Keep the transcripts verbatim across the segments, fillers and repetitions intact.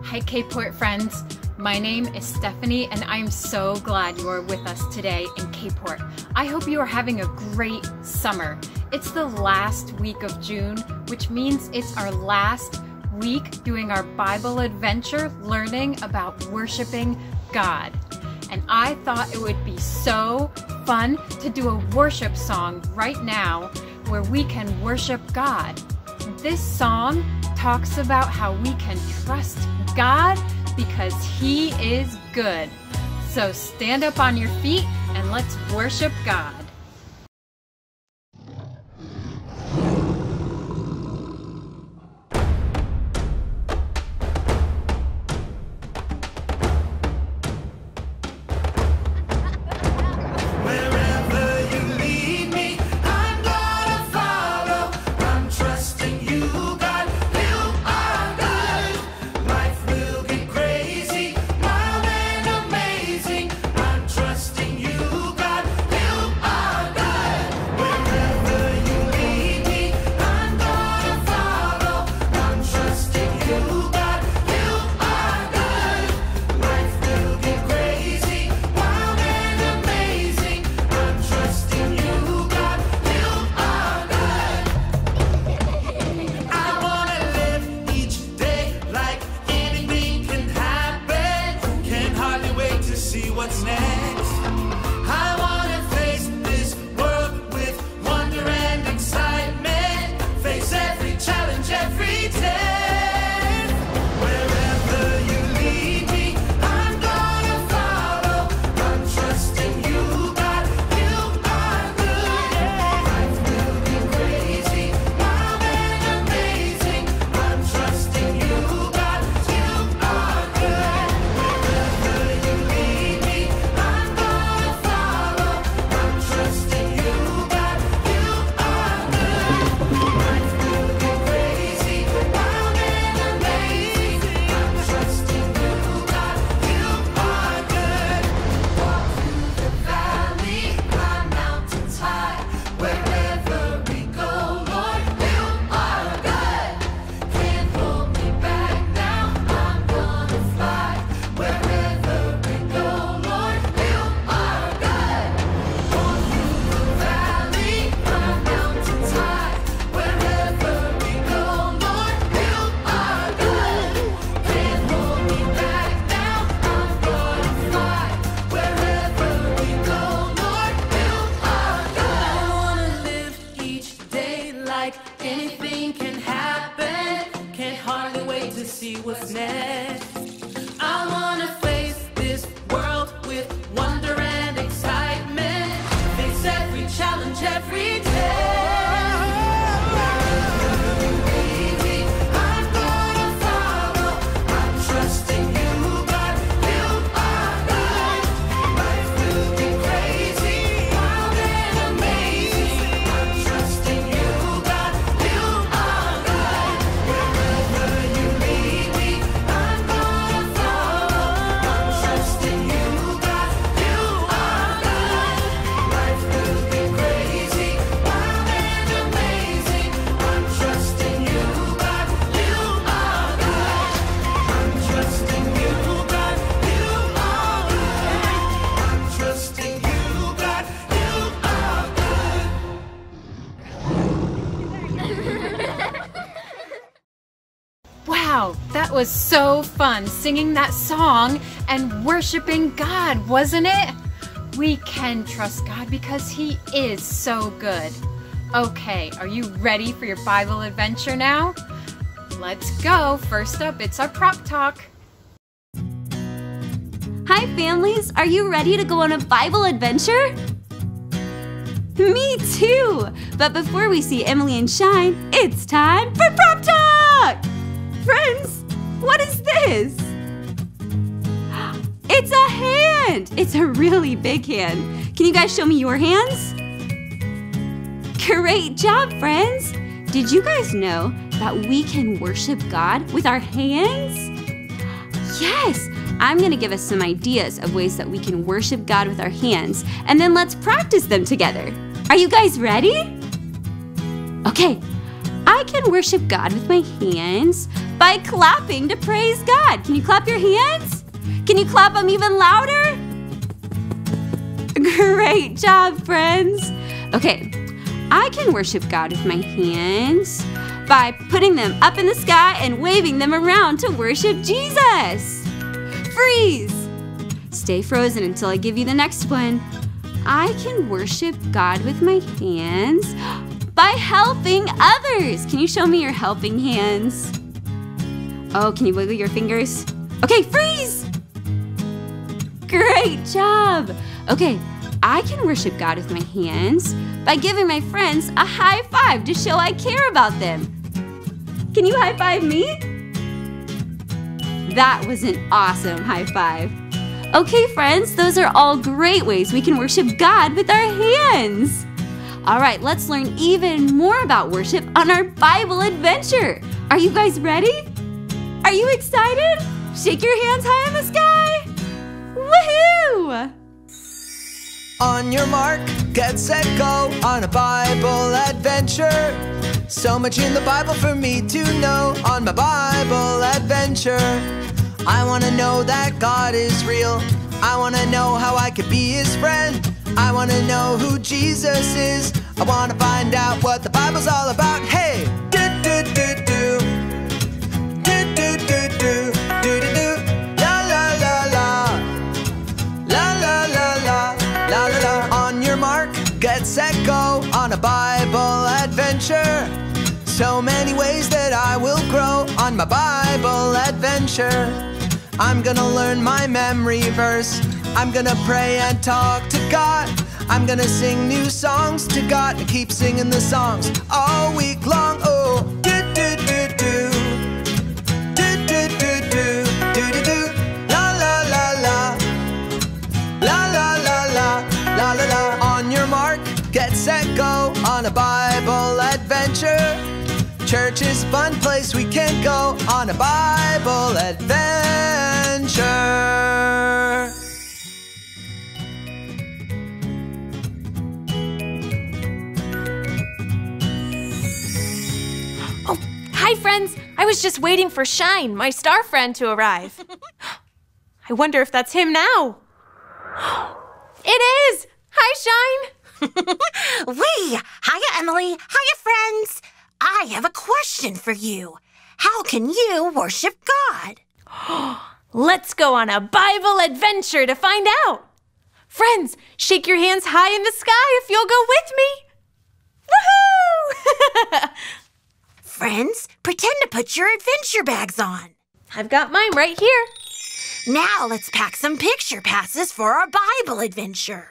Hi KPort friends, my name is Stephanie and I'm so glad you are with us today in KPort. I hope you are having a great summer. It's the last week of June, which means it's our last week doing our Bible adventure learning about worshiping God. And I thought it would be so fun to do a worship song right now where we can worship God. This song talks about how we can trust God because He is good. So stand up on your feet and let's worship God. What's next? I wanna face this world with wonder and excitement. Face every challenge, every day. Wherever you lead me, I'm gonna follow. I'm trusting you, God. You are good. Life will be crazy, wild and amazing. I'm trusting you, God. You are good. Wherever you lead me, anything can happen. Can't hardly wait to see what's next. I wanna face this world with wonder and excitement. Face every challenge every day. Wow, that was so fun singing that song and worshiping God, wasn't it? We can trust God because He is so good. Okay, are you ready for your Bible adventure now? Let's go. First up, it's our prop talk. Hi families, are you ready to go on a Bible adventure? Me too! But before we see Emily and Shine, it's time for prop talk! Friends, what is this? It's a hand! It's a really big hand. Can you guys show me your hands? Great job, friends! Did you guys know that we can worship God with our hands? Yes! I'm going to give us some ideas of ways that we can worship God with our hands, and then let's practice them together. Are you guys ready? Okay, I can worship God with my hands by clapping to praise God. Can you clap your hands? Can you clap them even louder? Great job, friends. Okay, I can worship God with my hands by putting them up in the sky and waving them around to worship Jesus. Freeze. Stay frozen until I give you the next one. I can worship God with my hands by helping others. Can you show me your helping hands? Oh, can you wiggle your fingers? Okay, freeze. Great job. Okay, I can worship God with my hands by giving my friends a high five to show I care about them. Can you high five me? That was an awesome high five. Okay, friends, those are all great ways we can worship God with our hands. All right, let's learn even more about worship on our Bible adventure. Are you guys ready? Are you excited? Shake your hands high in the sky. Woohoo! On your mark, get set, go on a Bible adventure. So much in the Bible for me to know on my Bible adventure. I want to know that God is real. I want to know how I could be His friend. I want to know who Jesus is. I want to find out what the Bible's all about. Hey! Do do do do. Do do do do. Do do do. La la la la. La la la la. La la la. On your mark, get set, go on a Bible adventure. So many ways that I will grow on my Bible adventure. I'm gonna learn my memory verse. I'm gonna pray and talk to God. I'm gonna sing new songs to God and keep singing the songs all week long. Oh, do do do do. Do do do do. Do do do. La la la la. La la la la. La la la. On your mark, get set, go on a Bible adventure. Church is a fun place we can go on a Bible adventure. Oh, hi friends. I was just waiting for Shine, my star friend, to arrive. I wonder if that's him now. It is! Hi, Shine! Wee! Hiya, Emily. Hiya, friends. I have a question for you. How can you worship God? Let's go on a Bible adventure to find out. Friends, shake your hands high in the sky if you'll go with me. Woohoo! Friends, pretend to put your adventure bags on. I've got mine right here. Now let's pack some picture passes for our Bible adventure.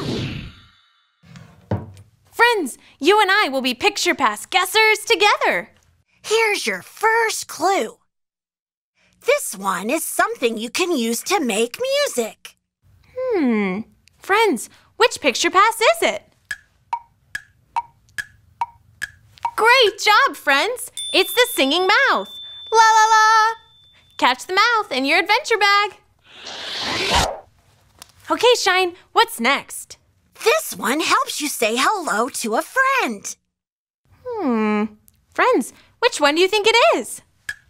Friends, you and I will be picture pass guessers together. Here's your first clue. This one is something you can use to make music. Hmm. Friends, which picture pass is it? Great job, friends. It's the singing mouth. La la la. Catch the mouth in your adventure bag. Okay, Shine, what's next? This one helps you say hello to a friend. Hmm. Friends, which one do you think it is?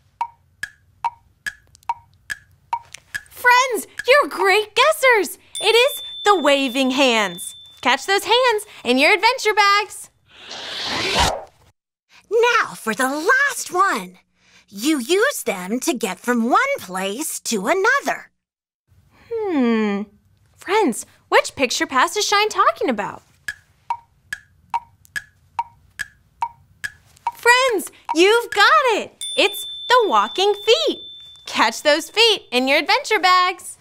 Friends, you're great guessers. It is the waving hands. Catch those hands in your adventure bags. Now for the last one. You use them to get from one place to another. Hmm. Friends, which picture pass is Shine talking about? Friends, you've got it. It's the walking feet. Catch those feet in your adventure bags.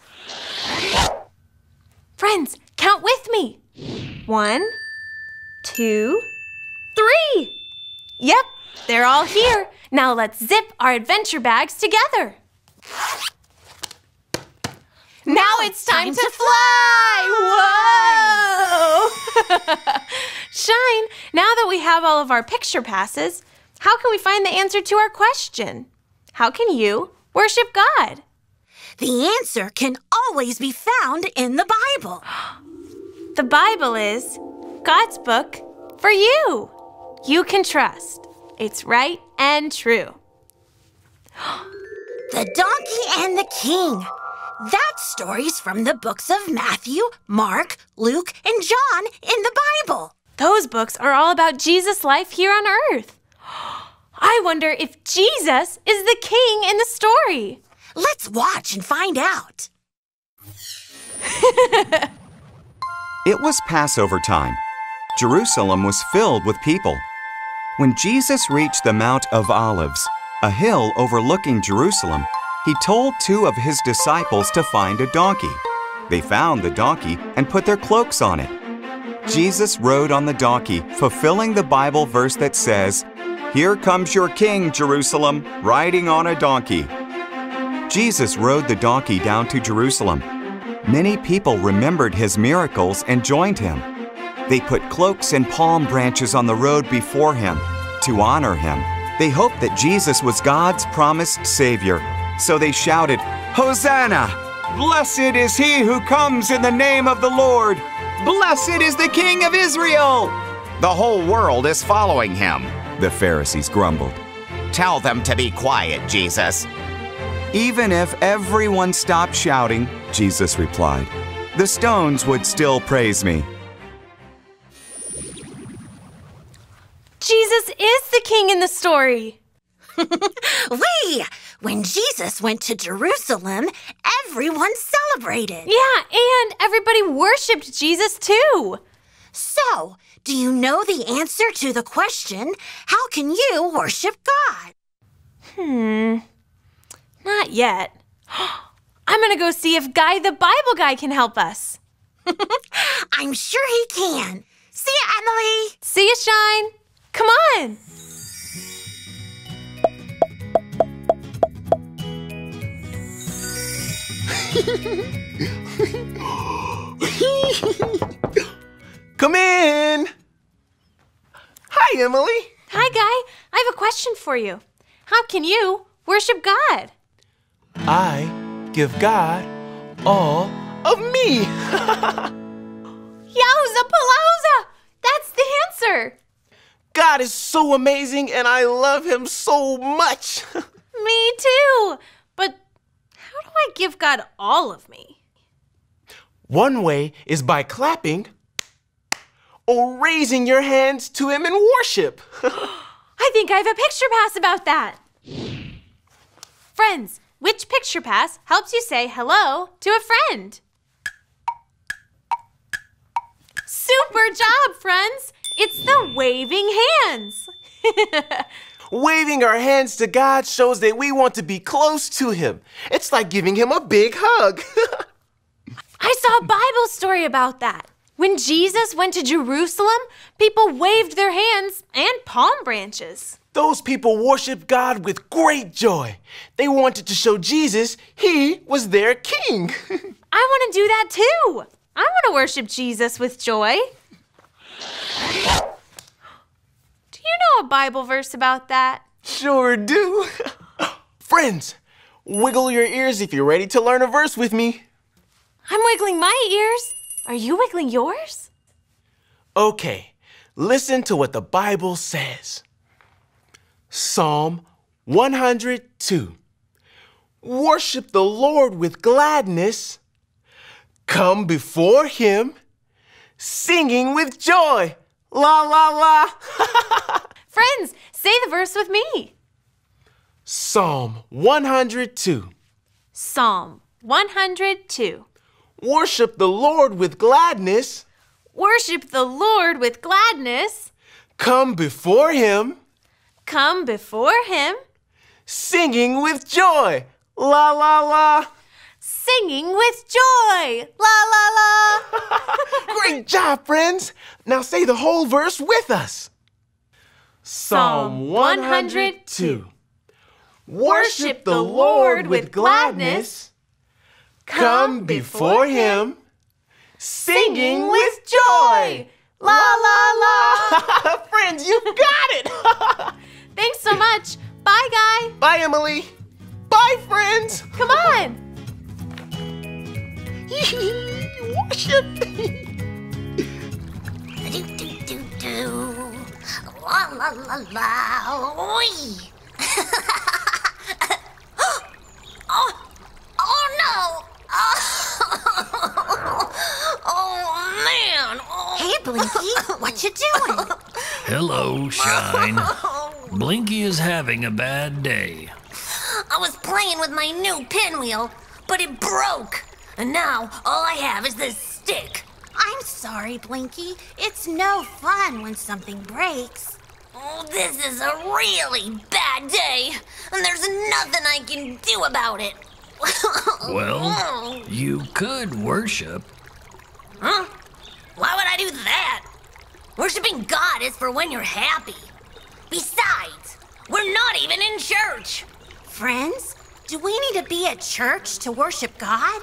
Friends, count with me. One, two, three. Yep, they're all here. Now let's zip our adventure bags together. Now it's time to fly! Whoa! Shine, now that we have all of our picture passes, how can we find the answer to our question? How can you worship God? The answer can always be found in the Bible. The Bible is God's book for you. You can trust It's right and true. The Donkey and the King. That story's from the books of Matthew, Mark, Luke, and John in the Bible. Those books are all about Jesus' life here on earth. I wonder if Jesus is the king in the story. Let's watch and find out. It was Passover time. Jerusalem was filled with people. When Jesus reached the Mount of Olives, a hill overlooking Jerusalem, he told two of his disciples to find a donkey. They found the donkey and put their cloaks on it. Jesus rode on the donkey, fulfilling the Bible verse that says, "Here comes your king, Jerusalem, riding on a donkey." Jesus rode the donkey down to Jerusalem. Many people remembered his miracles and joined him. They put cloaks and palm branches on the road before him to honor him. They hoped that Jesus was God's promised Savior. So they shouted, "Hosanna! Blessed is he who comes in the name of the Lord! Blessed is the King of Israel!" The whole world is following him. The Pharisees grumbled. Tell them to be quiet, Jesus. Even if everyone stopped shouting, Jesus replied, the stones would still praise me. Jesus is the king in the story. Wait! When Jesus went to Jerusalem, everyone celebrated. Yeah, and everybody worshipped Jesus too. So, do you know the answer to the question, how can you worship God? Hmm, not yet. I'm gonna go see if Guy the Bible Guy can help us. I'm sure he can. See ya, Emily. See ya, Shine. Come on. Come in. Hi, Emily. Hi, Guy. I have a question for you. How can you worship God? I give God all of me. Yowza palooza! That's the answer. God is so amazing and I love him so much. Me too. But how do I give God all of me? One way is by clapping or raising your hands to him in worship. I think I have a picture pass about that. Friends, which picture pass helps you say hello to a friend? Super job, friends! It's the waving hands. Waving our hands to God shows that we want to be close to him. It's like giving him a big hug. I saw a Bible story about that. When Jesus went to Jerusalem, people waved their hands and palm branches. Those people worshiped God with great joy. They wanted to show Jesus he was their king. I want to do that too. I want to worship Jesus with joy. Do you know a Bible verse about that? Sure do. Friends, wiggle your ears if you're ready to learn a verse with me. I'm wiggling my ears. Are you wiggling yours? Okay, listen to what the Bible says. Psalm one hundred two. Worship the Lord with gladness. Come before him, singing with joy. La, la, la. Friends, say the verse with me. Psalm one hundred two. Psalm one hundred two. Worship the Lord with gladness. Worship the Lord with gladness. Come before him, Come before him, singing with joy. La, la, la. singing with joy. La, la, la. Great job, friends. Now say the whole verse with us. Psalm one hundred two. Worship the Lord with gladness. Come before him, singing with joy. La, la, la. Friends, you got it. Thanks so much. Bye, Guy. Bye, Emily. Bye, friends. Come on. Worship. Do, do, do, do. La, la, la la, wee. oh, oh no! Oh man! Oh. Hey, Blinky, what you doing? Hello, Shine. Blinky is having a bad day. I was playing with my new pinwheel, but it broke, and now all I have is this stick. I'm sorry, Blinky. It's no fun when something breaks. Oh, this is a really bad day, and there's nothing I can do about it. Well, you could worship. Huh? Why would I do that? Worshipping God is for when you're happy. Besides, we're not even in church. Friends, do we need to be at church to worship God?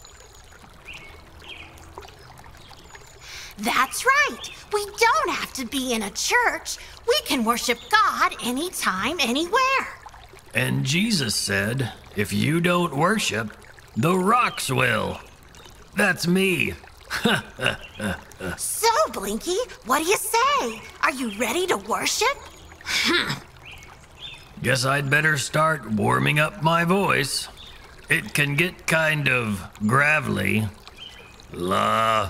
That's right. We don't have to be in a church. We can worship God anytime, anywhere. And Jesus said, if you don't worship, the rocks will. That's me. So, Blinky, what do you say? Are you ready to worship? Guess I'd better start warming up my voice. It can get kind of gravelly. La,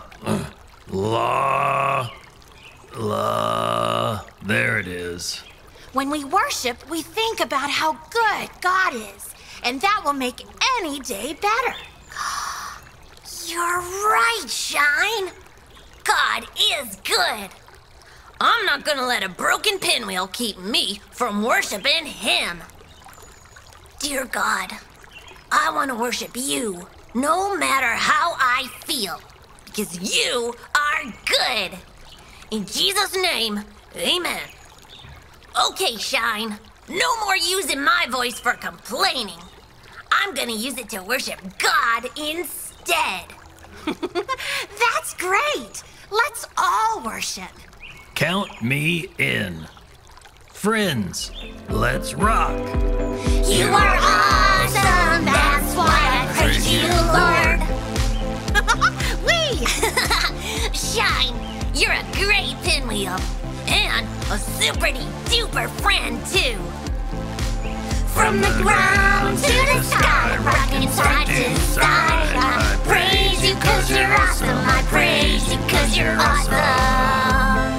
la, la. There it is. When we worship, we think about how good God is, and that will make any day better. You're right, Shine. God is good. I'm not gonna let a broken pinwheel keep me from worshiping Him. Dear God, I want to worship You no matter how I feel, because You are good. In Jesus' name, amen. Okay, Shine, no more using my voice for complaining. I'm gonna use it to worship God instead. That's great. Let's all worship. Count me in. Friends, let's rock. You are awesome, that's why I praise you, Lord. Wee! Shine, you're a great pinwheel. And a super-duper friend, too. From the ground to the sky, rocking side to side. I praise you cause you're awesome. I praise you cause you're awesome.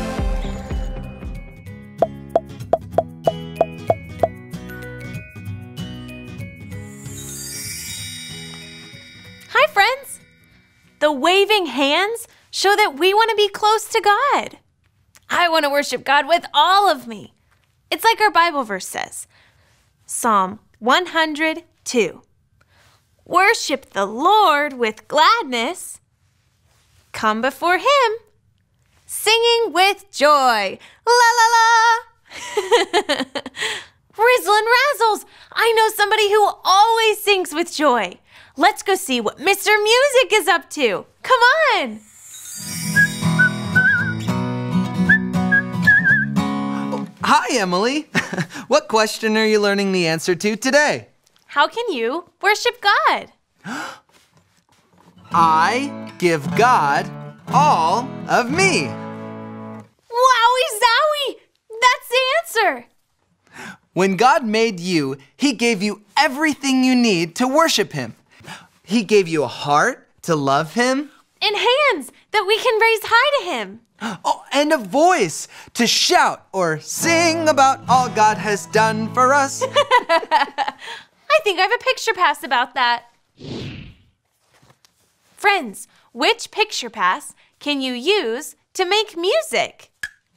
Hi, friends. The waving hands show that we want to be close to God. I want to worship God with all of me. It's like our Bible verse says, Psalm one hundred two. Worship the Lord with gladness. Come before Him, singing with joy. La la la. Rizzle and Razzles, I know somebody who always sings with joy. Let's go see what Mister Music is up to. Come on. Hi, Emily. What question are you learning the answer to today? How can you worship God? I give God all of me. Wowie zowie! That's the answer. When God made you, He gave you everything you need to worship Him. He gave you a heart to love Him. And hands that we can raise high to Him. Oh, and a voice to shout or sing about all God has done for us. I think I have a picture pass about that. Friends, which picture pass can you use to make music?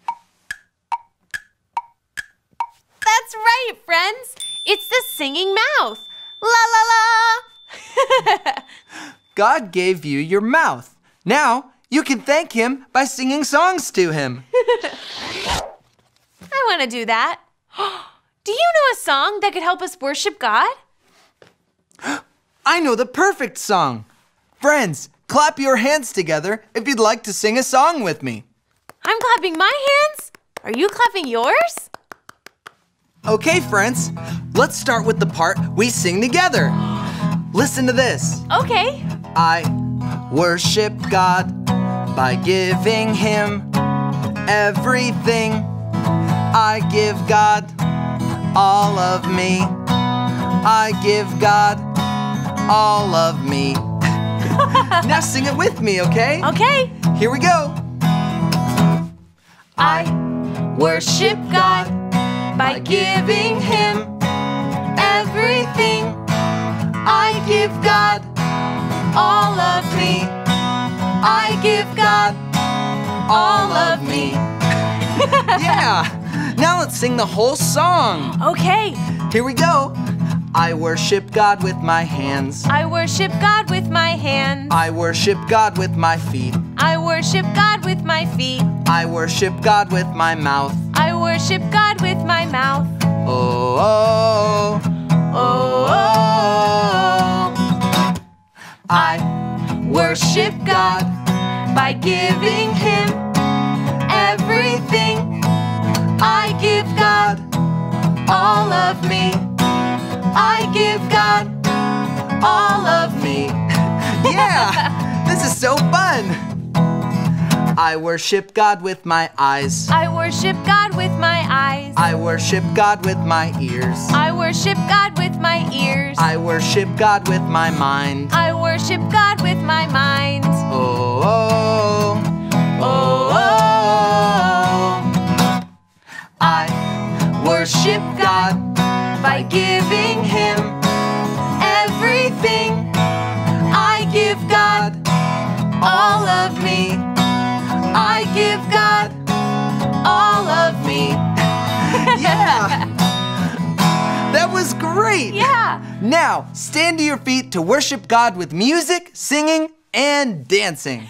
That's right, friends. It's the singing mouth. La la la. God gave you your mouth. Now, you can thank Him by singing songs to Him. I want to do that. Do you know a song that could help us worship God? I know the perfect song. Friends, clap your hands together if you'd like to sing a song with me. I'm clapping my hands. Are you clapping yours? Okay, friends, let's start with the part we sing together. Listen to this. Okay. I worship God by giving Him everything. I give God all of me. I give God all of me. Now sing it with me, okay? Okay. Here we go. I worship God by giving Him everything. I give God all of me. I give God all of me. Yeah! Now let's sing the whole song. Okay. Here we go. I worship God with my hands. I worship God with my hands. I worship God with my feet. I worship God with my feet. I worship God with my mouth. I worship God with my mouth. Oh, oh, Oh, oh, oh. I worship God by giving Him everything. I give God all of me. I give God all of me. Yeah! This is so fun! I worship God with my eyes. I worship God with my eyes. I worship God with my ears. I worship God with my ears. I worship God with my mind. I worship God with my mind. Oh, oh, Oh, oh, oh. I worship God by giving Him everything. I give God all of me. I give God all of me. yeah! That was great! Yeah! Now, stand to your feet to worship God with music, singing, and dancing.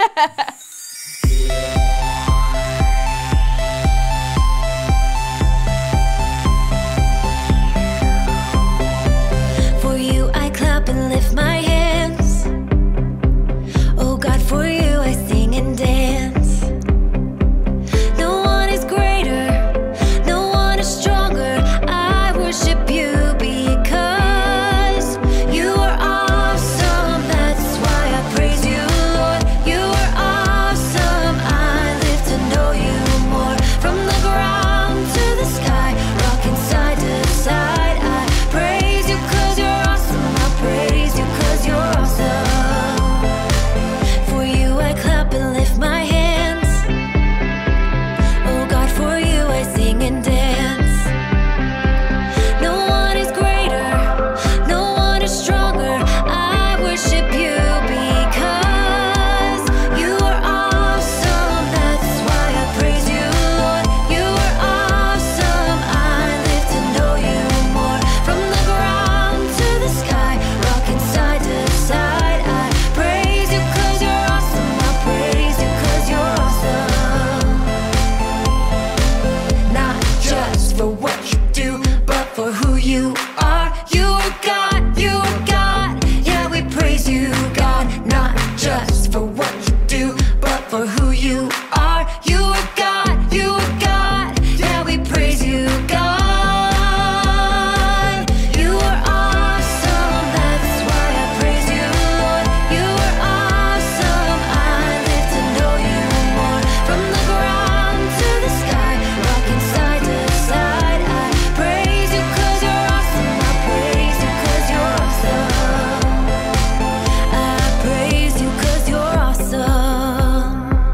For you I clap and lift my hands. Oh God, for you I sing and dance. No one is greater, no one is stronger. I worship you because you are awesome. That's why I praise you, Lord. You are awesome. I live to know you more. From the ground to the sky, rocking side to side, I praise you 'cause you're awesome. I praise you 'cause you're awesome. For you I clap and lift my hands. Oh God, for you I sing and dance. No one is greater, no one is stronger. I worship you because you are awesome. That's why I praise you, Lord. You are awesome. I live to know you more. From the ground to the sky, rocking side to side, I praise you 'cause you're awesome. I praise you 'cause you're awesome. Not just for what you do, but for who you are. You are God, you are God. Yeah, we praise you, God. Not just for what you do, but for who you are. You are God, you are God. Yeah, we praise you, God. You are awesome. That's why I praise you, Lord. You are awesome. I live to know you more. From the ground to the sky, rocking side to side, I praise you 'cause you're awesome. I praise you 'cause you're awesome. I praise you 'cause you're awesome.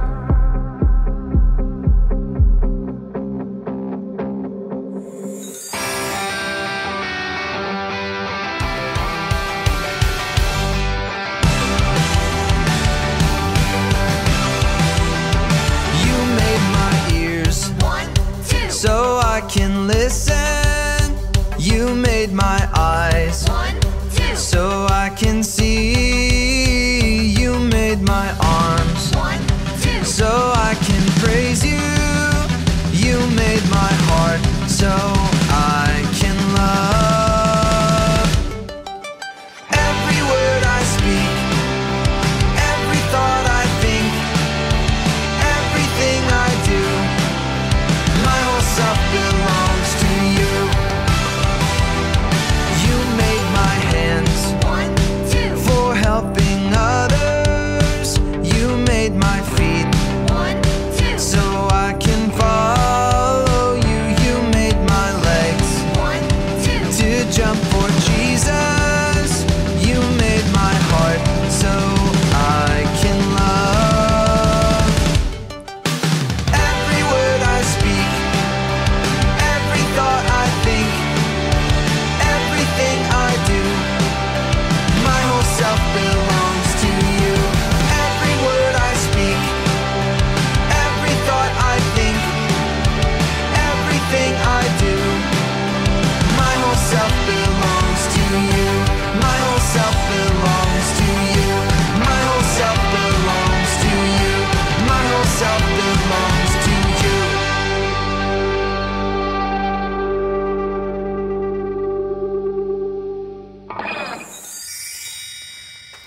You made my ears One, two, so I can listen. You made my eyes one, two, so I can see. You made my arms one, two. so I can praise you. You made my heart so I can love. Every word I speak, every thought I think, everything I do, my whole self belongs to you. You made my hands One, two, for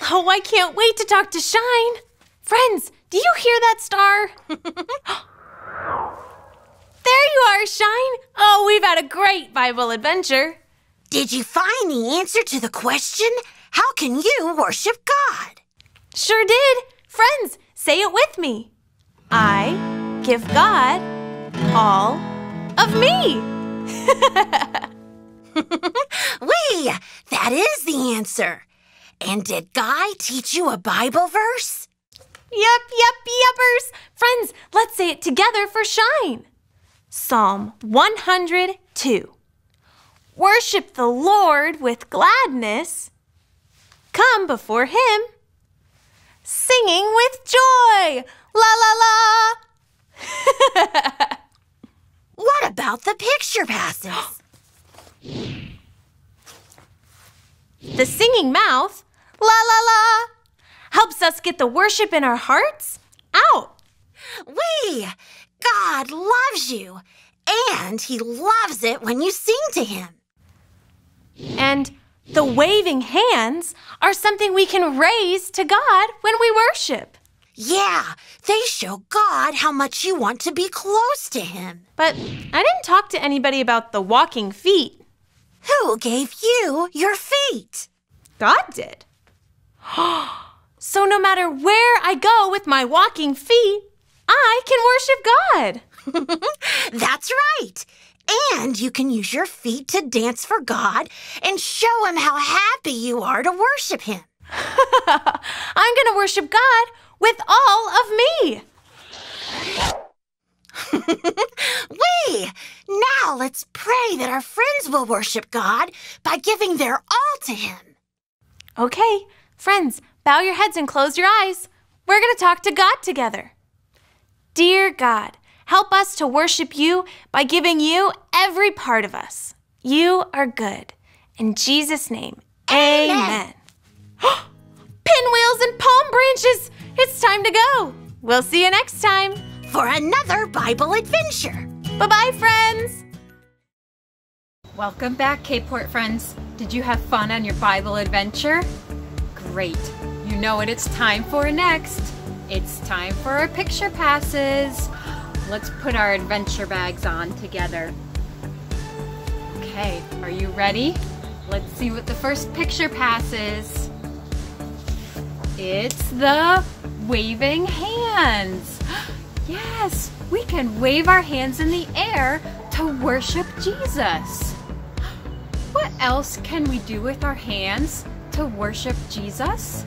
Oh, I can't wait to talk to Shine. Friends, do you hear that star? There you are, Shine. Oh, we've had a great Bible adventure. Did you find the answer to the question, how can you worship God? Sure did. Friends, say it with me. I give God all of me. Wee, that is the answer. And did Guy teach you a Bible verse? Yep, yep, yuppers. Friends, let's say it together for Shine. Psalm one hundred two. Worship the Lord with gladness. Come before him, singing with joy. La la la. What about the picture passes? The singing mouth, la la la, helps us get the worship in our hearts out. Wee, God loves you, and he loves it when you sing to him. And the waving hands are something we can raise to God when we worship. Yeah, they show God how much you want to be close to him. But I didn't talk to anybody about the walking feet. Who gave you your feet? God did. So no matter where I go with my walking feet, I can worship God. That's right. And you can use your feet to dance for God and show him how happy you are to worship him. I'm going to worship God with all of me. Wee! Now let's pray that our friends will worship God by giving their all to him. Okay, friends, bow your heads and close your eyes. We're going to talk to God together. Dear God, help us to worship you by giving you every part of us. You are good. In Jesus' name, amen. amen. Pinwheels and palm branches. It's time to go. We'll see you next time for another Bible adventure. Bye-bye, friends. Welcome back, KPort friends. Did you have fun on your Bible adventure? Great. You know what it's time for next. It's time for our picture passes. Let's put our adventure bags on together. Okay, are you ready? Let's see what the first picture pass is. It's the waving hands. Yes, we can wave our hands in the air to worship Jesus. What else can we do with our hands to worship Jesus?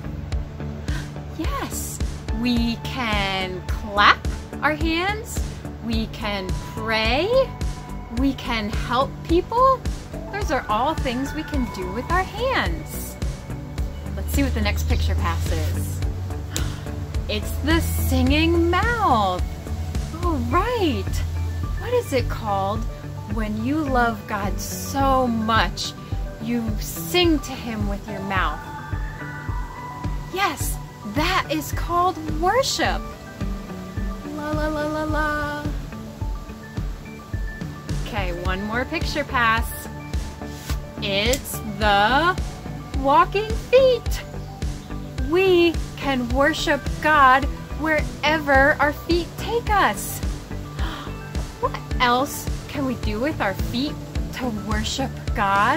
Yes, we can clap our hands, we can pray, we can help people. Those are all things we can do with our hands. Let's see what the next picture pass is. It's the singing mouth. Oh, right. What is it called when you love God so much you sing to him with your mouth? Yes, that is called worship. La la la la la. Okay, one more picture pass. It's the walking feet. We can worship God wherever our feet take us. What else can we do with our feet to worship God?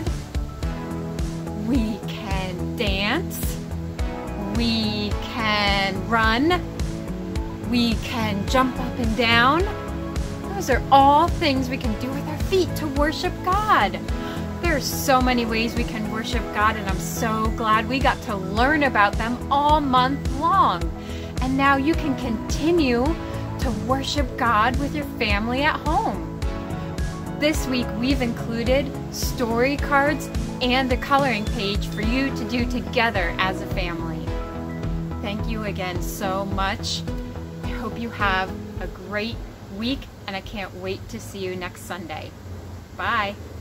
We can dance. We can run. We can jump up and down. Those are all things we can do with our feet to worship God. There are so many ways we can worship God, and I'm so glad we got to learn about them all month long. And now you can continue to worship God with your family at home. This week we've included story cards and a coloring page for you to do together as a family. Thank you again so much. I hope you have a great week, and I can't wait to see you next Sunday. Bye.